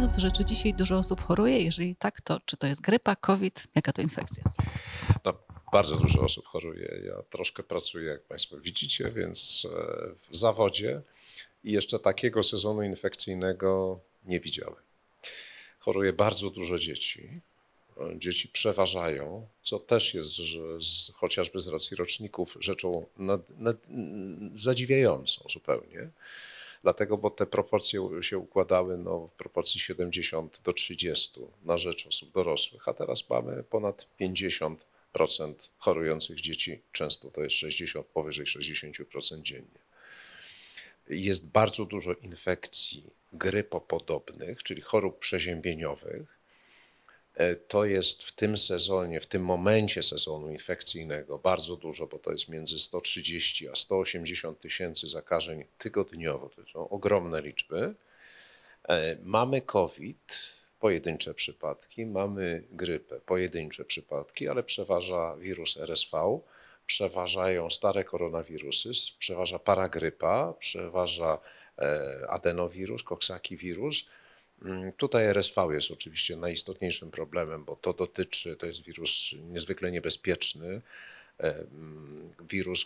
gruntu rzeczy dzisiaj dużo osób choruje? Jeżeli tak, to czy to jest grypa, COVID? Jaka to infekcja? No, bardzo dużo osób choruje. Ja troszkę pracuję, jak Państwo widzicie, więc w zawodzie i jeszcze takiego sezonu infekcyjnego nie widziałem. Choruje bardzo dużo dzieci. Dzieci przeważają, co też jest chociażby z racji roczników rzeczą zadziwiającą zupełnie. Dlatego, bo te proporcje się układały w proporcji 70:30 na rzecz osób dorosłych, a teraz mamy ponad 50% chorujących dzieci, często to jest 60, powyżej 60% dziennie. Jest bardzo dużo infekcji grypopodobnych, czyli chorób przeziębieniowych. To jest w tym sezonie, w tym momencie sezonu infekcyjnego bardzo dużo, bo to jest między 130 a 180 tysięcy zakażeń tygodniowo. To są ogromne liczby. Mamy COVID, pojedyncze przypadki, mamy grypę, pojedyncze przypadki, ale przeważa wirus RSV, przeważają stare koronawirusy, przeważa paragrypa, przeważa adenowirus, koksaki-wirus. Tutaj RSV jest oczywiście najistotniejszym problemem, bo to jest wirus niezwykle niebezpieczny, wirus,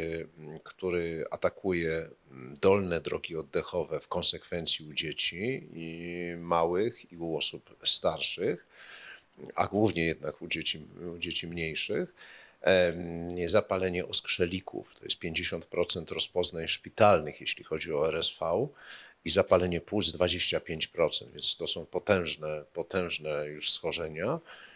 który atakuje dolne drogi oddechowe w konsekwencji u dzieci i małych i u osób starszych, a głównie jednak u dzieci mniejszych. Zapalenie oskrzelików, to jest 50% rozpoznań szpitalnych, jeśli chodzi o RSV, i zapalenie płuc 25%, więc to są potężne już schorzenia.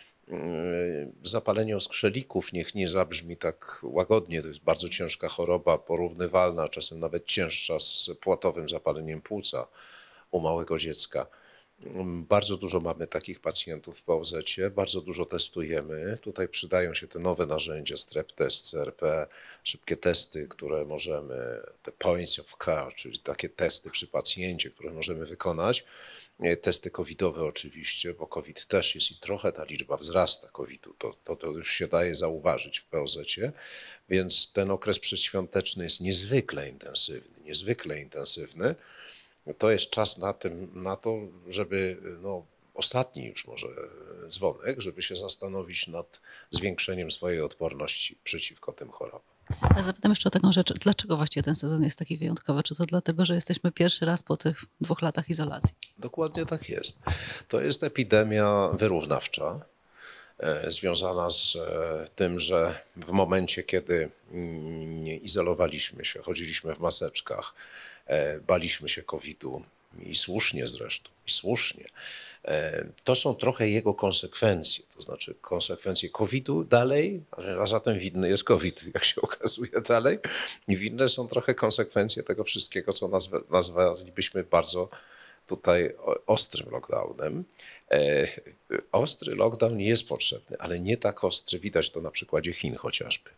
Zapalenie oskrzelików, niech nie zabrzmi tak łagodnie, to jest bardzo ciężka choroba, porównywalna, czasem nawet cięższa z płatowym zapaleniem płuca u małego dziecka. Bardzo dużo mamy takich pacjentów w POZ-cie, bardzo dużo testujemy. Tutaj przydają się te nowe narzędzia, strep test, CRP, szybkie testy, które możemy, te points of care, czyli takie testy przy pacjencie, które możemy wykonać. Testy covidowe oczywiście, bo COVID też jest i trochę ta liczba wzrasta COVID-u, to już się daje zauważyć w POZ-cie, więc ten okres przedświąteczny jest niezwykle intensywny. To jest czas na to, żeby, ostatni już może dzwonek, żeby się zastanowić nad zwiększeniem swojej odporności przeciwko tym chorobom. Ale zapytam jeszcze o taką rzecz, dlaczego właściwie ten sezon jest taki wyjątkowy? Czy to dlatego, że jesteśmy pierwszy raz po tych 2 latach izolacji? Dokładnie tak jest. To jest epidemia wyrównawcza, związana z tym, że w momencie, kiedy nie izolowaliśmy się, chodziliśmy w maseczkach, baliśmy się COVID-u i słusznie zresztą, to są trochę jego konsekwencje, to znaczy konsekwencje COVID-u dalej, a zatem winny jest COVID, jak się okazuje dalej, i winne są trochę konsekwencje tego wszystkiego, co nazwalibyśmy bardzo tutaj ostrym lockdownem. Ostry lockdown jest potrzebny, ale nie tak ostry, widać to na przykładzie Chin chociażby.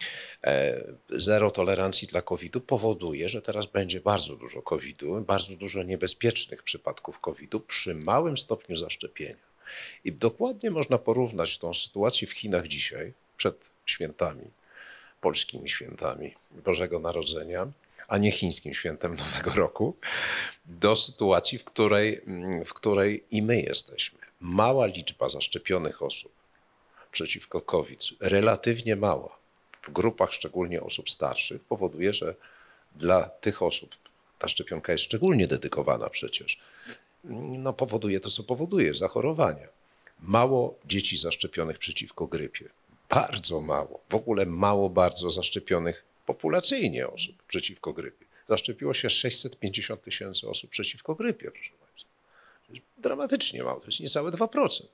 Zero tolerancji dla COVID-u powoduje, że teraz będzie bardzo dużo COVID-u, bardzo dużo niebezpiecznych przypadków COVID-u przy małym stopniu zaszczepienia. I dokładnie można porównać tą sytuację w Chinach dzisiaj, przed świętami, polskimi świętami Bożego Narodzenia, a nie chińskim świętem Nowego Roku, do sytuacji, w której i my jesteśmy. Mała liczba zaszczepionych osób przeciwko COVID, relatywnie mała, w grupach szczególnie osób starszych, powoduje, że dla tych osób ta szczepionka jest szczególnie dedykowana przecież. Powoduje to, co powoduje, zachorowania. Mało dzieci zaszczepionych przeciwko grypie. Bardzo mało. W ogóle mało bardzo zaszczepionych populacyjnie osób przeciwko grypie. Zaszczepiło się 650 tysięcy osób przeciwko grypie, proszę Państwa. To jest dramatycznie mało, to jest niecałe 2%.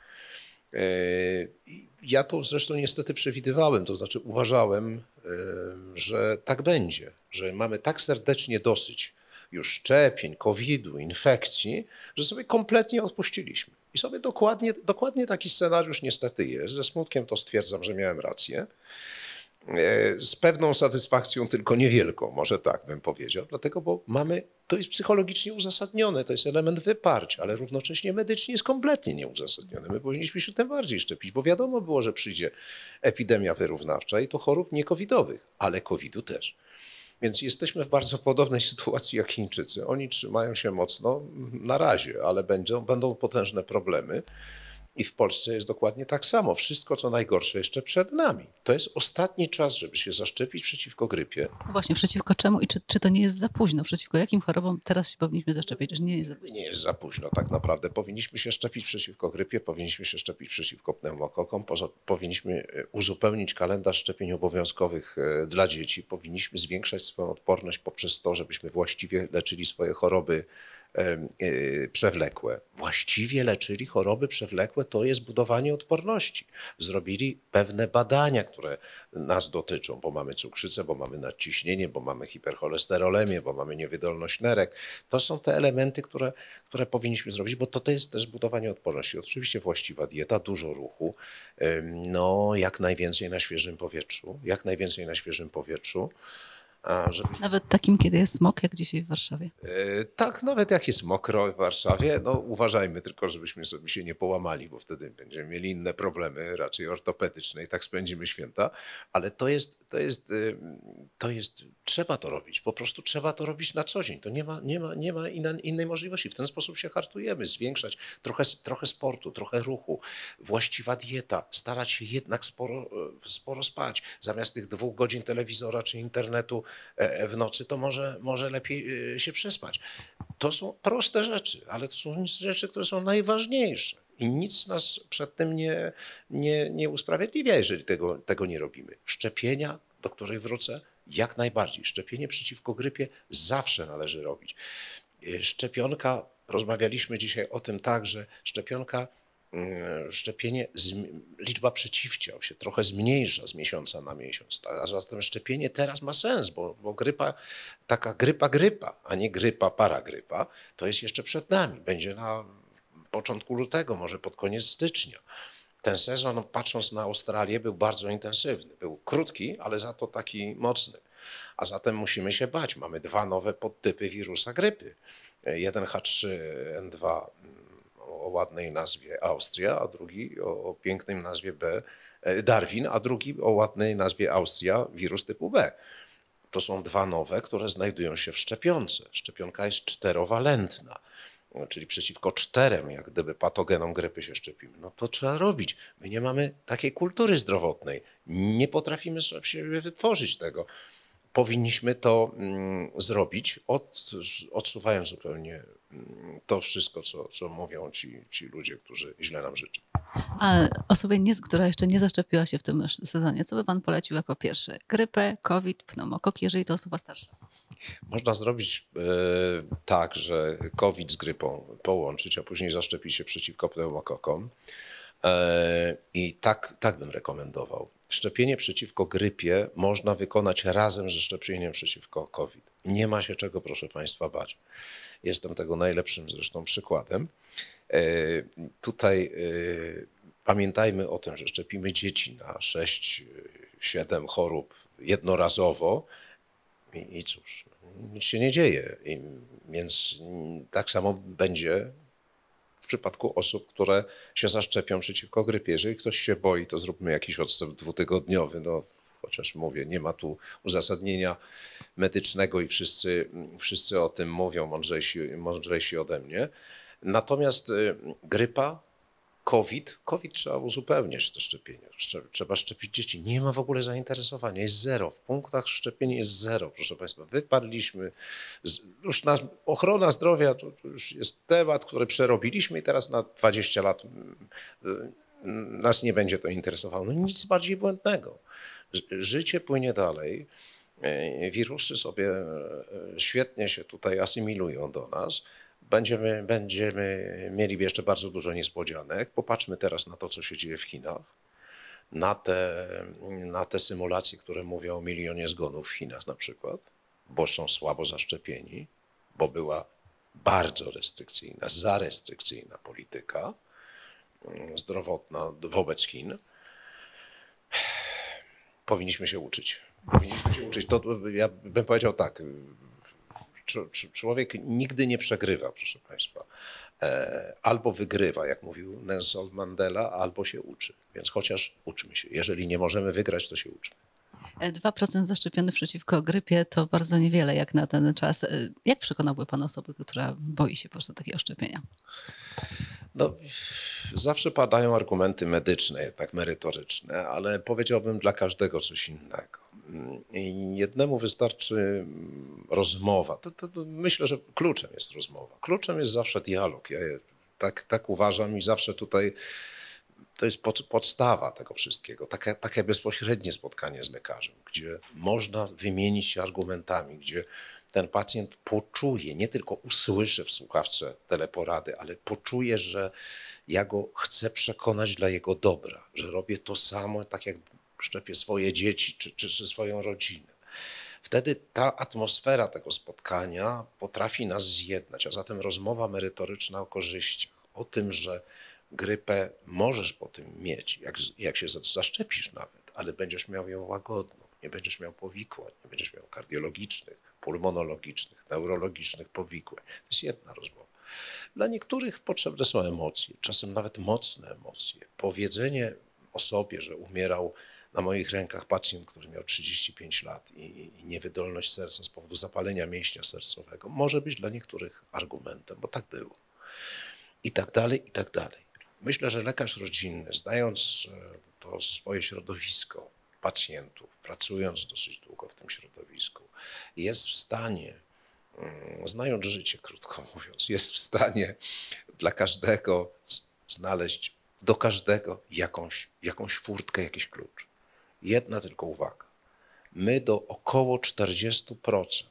Ja to zresztą niestety przewidywałem, to znaczy uważałem, że tak będzie, że mamy tak serdecznie dosyć już szczepień, COVID-u, infekcji, że sobie kompletnie odpuściliśmy. I sobie dokładnie taki scenariusz niestety jest. Ze smutkiem to stwierdzam, że miałem rację. Z pewną satysfakcją, tylko niewielką, może tak bym powiedział, dlatego, bo to jest psychologicznie uzasadnione, to jest element wyparcia, ale równocześnie medycznie jest kompletnie nieuzasadnione. My powinniśmy się tym bardziej szczepić, bo wiadomo było, że przyjdzie epidemia wyrównawcza i to chorób nie covidowych, ale COVID-u też. Więc jesteśmy w bardzo podobnej sytuacji jak Chińczycy. Oni trzymają się mocno na razie, ale będą potężne problemy. I w Polsce jest dokładnie tak samo. Wszystko, co najgorsze, jeszcze przed nami. To jest ostatni czas, żeby się zaszczepić przeciwko grypie. No właśnie, przeciwko czemu i czy to nie jest za późno? Przeciwko jakim chorobom teraz się powinniśmy zaszczepić? Że nie jest za... Nie jest za późno tak naprawdę. Powinniśmy się szczepić przeciwko grypie, powinniśmy się szczepić przeciwko pneumokokom, powinniśmy uzupełnić kalendarz szczepień obowiązkowych dla dzieci, powinniśmy zwiększać swoją odporność poprzez to, żebyśmy właściwie leczyli swoje choroby przewlekłe. Właściwie leczyli choroby przewlekłe, to jest budowanie odporności. Zrobili pewne badania, które nas dotyczą, bo mamy cukrzycę, bo mamy nadciśnienie, bo mamy hipercholesterolemię, bo mamy niewydolność nerek. To są te elementy, które powinniśmy zrobić, bo to jest też budowanie odporności. Oczywiście właściwa dieta, dużo ruchu, no jak najwięcej na świeżym powietrzu, jak najwięcej na świeżym powietrzu. Nawet takim, kiedy jest smog, jak dzisiaj w Warszawie. Tak, nawet jak jest mokro w Warszawie, no uważajmy tylko, żebyśmy sobie się nie połamali, bo wtedy będziemy mieli inne problemy, raczej ortopedyczne i tak spędzimy święta, ale trzeba to robić, po prostu trzeba to robić na co dzień, to nie ma innej możliwości. W ten sposób się hartujemy, zwiększać trochę sportu, trochę ruchu, właściwa dieta, starać się jednak sporo spać, zamiast tych 2 godzin telewizora czy internetu w nocy, to może lepiej się przespać. To są proste rzeczy, ale to są rzeczy, które są najważniejsze. I nic nas przed tym nie usprawiedliwia, jeżeli tego nie robimy. Szczepienia, do których wrócę, jak najbardziej. Szczepienie przeciwko grypie zawsze należy robić. Szczepionka, rozmawialiśmy dzisiaj o tym tak, że szczepienie, liczba przeciwciał się trochę zmniejsza z miesiąca na miesiąc, a zatem szczepienie teraz ma sens, bo grypa, taka grypa, a nie grypa, paragrypa, to jest jeszcze przed nami, będzie na początku lutego, może pod koniec stycznia. Ten sezon, patrząc na Australię, był bardzo intensywny, był krótki, ale za to taki mocny, a zatem musimy się bać, mamy 2 nowe podtypy wirusa grypy, jeden H3N2 o ładnej nazwie Austria, a drugi o pięknej nazwie Darwin, a drugi o ładnej nazwie Austria, wirus typu B. To są 2 nowe, które znajdują się w szczepionce. Szczepionka jest 4-walentna, czyli przeciwko 4, jak gdyby patogenom grypy się szczepimy. No to trzeba robić. My nie mamy takiej kultury zdrowotnej. Nie potrafimy sobie wytworzyć tego. Powinniśmy to zrobić, odsuwając zupełnie to wszystko, co mówią ci ludzie, którzy źle nam życzą. A osobie, która jeszcze nie zaszczepiła się w tym sezonie, co by pan polecił jako pierwsze? Grypę, COVID, pneumokok, jeżeli to osoba starsza? Można zrobić tak, że COVID z grypą połączyć, a później zaszczepić się przeciwko pneumokokom. I tak bym rekomendował. Szczepienie przeciwko grypie można wykonać razem ze szczepieniem przeciwko COVID. Nie ma się czego, proszę Państwa, bać. Jestem tego najlepszym zresztą przykładem. Tutaj pamiętajmy o tym, że szczepimy dzieci na 6-7 chorób jednorazowo i cóż, nic się nie dzieje. Więc tak samo będzie w przypadku osób, które się zaszczepią przeciwko grypie. Jeżeli ktoś się boi, to zróbmy jakiś odstęp 2-tygodniowy. No, chociaż mówię, nie ma tu uzasadnienia medycznego i wszyscy o tym mówią, mądrzejsi ode mnie. Natomiast grypa, COVID trzeba uzupełniać te szczepienia. Trzeba szczepić dzieci. Nie ma w ogóle zainteresowania, jest 0. W punktach szczepień jest 0, proszę Państwa. Wypadliśmy, już ochrona zdrowia to już jest temat, który przerobiliśmy i teraz na 20 lat nas nie będzie to interesowało. No nic bardziej błędnego. Życie płynie dalej. Wirusy sobie świetnie się tutaj asymilują do nas. Będziemy mieli jeszcze bardzo dużo niespodzianek. Popatrzmy teraz na to, co się dzieje w Chinach, na te symulacje, które mówią o 1 000 000 zgonów w Chinach na przykład, bo są słabo zaszczepieni, bo była bardzo za restrykcyjna polityka zdrowotna wobec Chin. Powinniśmy się uczyć. To ja bym powiedział tak, człowiek nigdy nie przegrywa, proszę Państwa. Albo wygrywa, jak mówił Nelson Mandela, albo się uczy. Więc chociaż uczmy się. Jeżeli nie możemy wygrać, to się uczmy. 2% zaszczepionych przeciwko grypie to bardzo niewiele jak na ten czas. Jak przekonałby pan osobę, która boi się po prostu takiego szczepienia? No, zawsze padają argumenty medyczne, jednak merytoryczne, ale powiedziałbym dla każdego coś innego. I jednemu wystarczy rozmowa. To myślę, że kluczem jest rozmowa. Kluczem jest zawsze dialog. Ja tak uważam i zawsze tutaj to jest podstawa tego wszystkiego. Takie bezpośrednie spotkanie z lekarzem, gdzie można wymienić się argumentami, gdzie ten pacjent poczuje, nie tylko usłyszy w słuchawce teleporady, ale poczuje, że ja go chcę przekonać dla jego dobra, że robię to samo, tak jak szczepię swoje dzieci czy swoją rodzinę. Wtedy ta atmosfera tego spotkania potrafi nas zjednać, a zatem rozmowa merytoryczna o korzyściach, o tym, że grypę możesz po tym mieć, jak się zaszczepisz nawet, ale będziesz miał ją łagodną, nie będziesz miał powikłań, nie będziesz miał kardiologicznych, pulmonologicznych, neurologicznych powikłań. To jest jedna rozmowa. Dla niektórych potrzebne są emocje, czasem nawet mocne emocje. Powiedzenie osobie, że umierał na moich rękach pacjent, który miał 35 lat i niewydolność serca z powodu zapalenia mięśnia sercowego, może być dla niektórych argumentem, bo tak było. I tak dalej, i tak dalej. Myślę, że lekarz rodzinny, znając to swoje środowisko pacjentów, pracując dosyć długo w tym środowisku, jest w stanie, znając życie, krótko mówiąc, jest w stanie dla każdego znaleźć, do każdego jakąś furtkę, jakiś klucz. Jedna tylko uwaga. My do około 40%,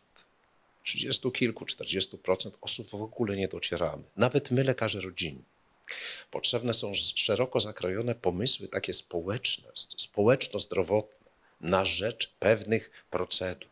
30 kilku, 40% osób w ogóle nie docieramy. Nawet my, lekarze rodzinni. Potrzebne są szeroko zakrojone pomysły takie społeczne, społeczno-zdrowotne na rzecz pewnych procedur.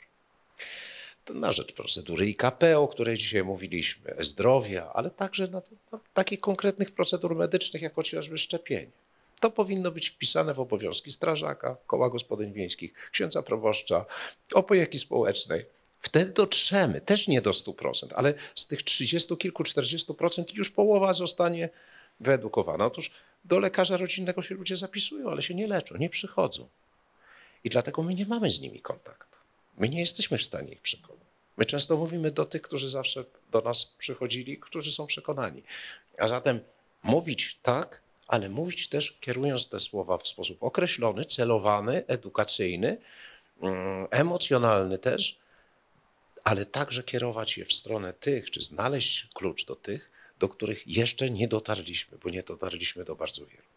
Na rzecz procedury IKP, o której dzisiaj mówiliśmy, zdrowia, ale także na takich konkretnych procedur medycznych, jak chociażby szczepienie. To powinno być wpisane w obowiązki strażaka, koła gospodyń wiejskich, księdza proboszcza, opieki społecznej. Wtedy dotrzemy, też nie do 100%, ale z tych 30 kilku, 40% już połowa zostanie wyedukowana. Otóż do lekarza rodzinnego się ludzie zapisują, ale się nie leczą, nie przychodzą. I dlatego my nie mamy z nimi kontaktu. My nie jesteśmy w stanie ich przekonać. My często mówimy do tych, którzy zawsze do nas przychodzili, którzy są przekonani. A zatem mówić tak, ale mówić też kierując te słowa w sposób określony, celowany, edukacyjny, emocjonalny też, ale także kierować je w stronę tych, czy znaleźć klucz do tych, do których jeszcze nie dotarliśmy, bo nie dotarliśmy do bardzo wielu.